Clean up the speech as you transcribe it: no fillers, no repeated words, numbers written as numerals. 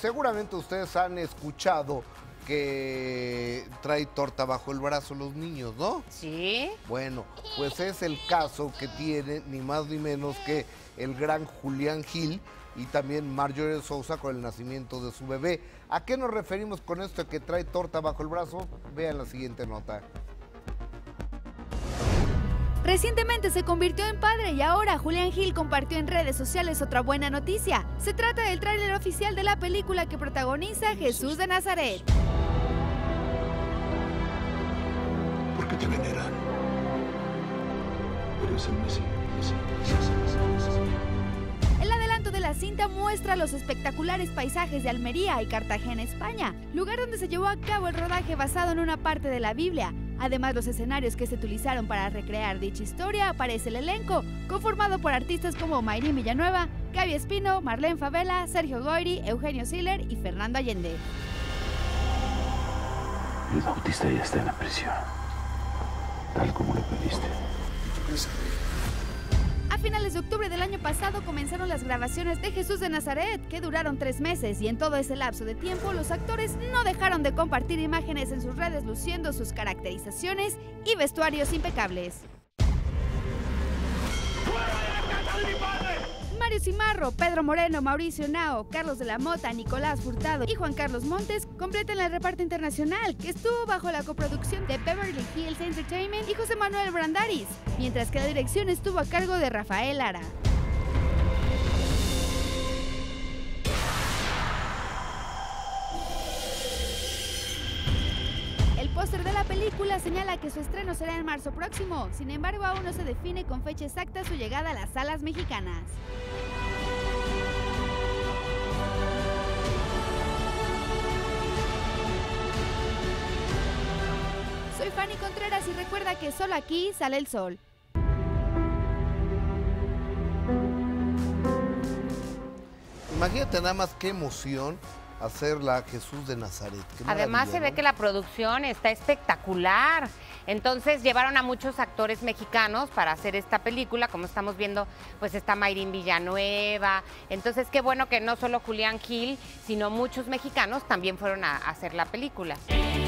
seguramente ustedes han escuchado que trae torta bajo el brazo los niños, ¿no? Sí. Bueno, pues es el caso que tiene ni más ni menos que el gran Julián Gil y también Marjorie de Sousa con el nacimiento de su bebé. ¿A qué nos referimos con esto de que trae torta bajo el brazo? Vean la siguiente nota. Recientemente se convirtió en padre y ahora Julián Gil compartió en redes sociales otra buena noticia. Se trata del tráiler oficial de la película que protagoniza Jesús de Nazaret. ¿Por qué te veneran? Eres el Mesías. El adelanto de la cinta muestra los espectaculares paisajes de Almería y Cartagena, España, lugar donde se llevó a cabo el rodaje basado en una parte de la Biblia. Además, los escenarios que se utilizaron para recrear dicha historia aparece el elenco, conformado por artistas como Mayrín Villanueva, Gaby Espino, Marlene Favela, Sergio Goyri, Eugenio Siller y Fernando Allende. El Bautista ya está en la prisión, tal como le pediste. A finales de octubre del año pasado comenzaron las grabaciones de Jesús de Nazaret, que duraron 3 meses, y en todo ese lapso de tiempo los actores no dejaron de compartir imágenes en sus redes luciendo sus caracterizaciones y vestuarios impecables. Mario Cimarro, Pedro Moreno, Mauricio Nao, Carlos de la Mota, Nicolás Furtado y Juan Carlos Montes completan el reparto internacional, que estuvo bajo la coproducción de Beverly Hills Entertainment y José Manuel Brandaris, mientras que la dirección estuvo a cargo de Rafael Lara. El póster de la película señala que su estreno será en marzo próximo, sin embargo aún no se define con fecha exacta su llegada a las salas mexicanas. Soy Fanny Contreras y recuerda que solo aquí sale el sol. Imagínate nada más qué emoción hacerla Jesús de Nazaret. Qué Además se maravilla, ve ¿no? que la producción está espectacular. Entonces llevaron a muchos actores mexicanos para hacer esta película, como estamos viendo, pues está Mayrín Villanueva. Entonces qué bueno que no solo Julián Gil, sino muchos mexicanos también fueron a hacer la película.